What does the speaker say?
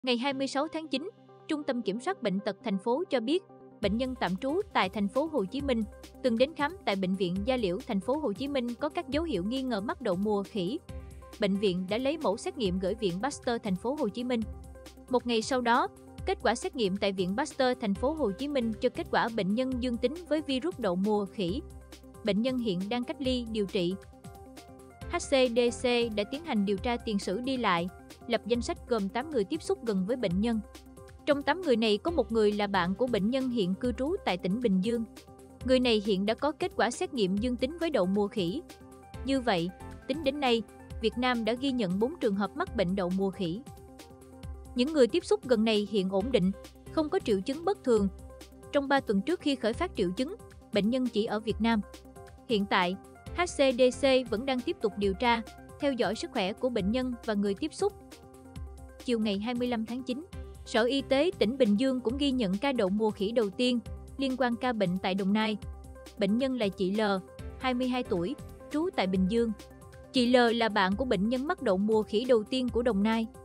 Ngày 26 tháng 9, Trung tâm Kiểm soát Bệnh tật thành phố cho biết, bệnh nhân tạm trú tại thành phố Hồ Chí Minh từng đến khám tại bệnh viện Gia Liễu thành phố Hồ Chí Minh có các dấu hiệu nghi ngờ mắc đậu mùa khỉ. Bệnh viện đã lấy mẫu xét nghiệm gửi Viện Pasteur thành phố Hồ Chí Minh. Một ngày sau đó, kết quả xét nghiệm tại Viện Pasteur thành phố Hồ Chí Minh cho kết quả bệnh nhân dương tính với virus đậu mùa khỉ. Bệnh nhân hiện đang cách ly điều trị. HCDC đã tiến hành điều tra tiền sử đi lại, lập danh sách gồm 8 người tiếp xúc gần với bệnh nhân. Trong 8 người này có một người là bạn của bệnh nhân hiện cư trú tại tỉnh Bình Dương. Người này hiện đã có kết quả xét nghiệm dương tính với đậu mùa khỉ. Như vậy, tính đến nay, Việt Nam đã ghi nhận 4 trường hợp mắc bệnh đậu mùa khỉ. Những người tiếp xúc gần này hiện ổn định, không có triệu chứng bất thường. Trong 3 tuần trước khi khởi phát triệu chứng, bệnh nhân chỉ ở Việt Nam. Hiện tại, HCDC vẫn đang tiếp tục điều tra, theo dõi sức khỏe của bệnh nhân và người tiếp xúc. Chiều ngày 25 tháng 9, Sở Y tế tỉnh Bình Dương cũng ghi nhận ca đậu mùa khỉ đầu tiên liên quan ca bệnh tại Đồng Nai. Bệnh nhân là chị L, 22 tuổi, trú tại Bình Dương. Chị L là bạn của bệnh nhân mắc đậu mùa khỉ đầu tiên của Đồng Nai.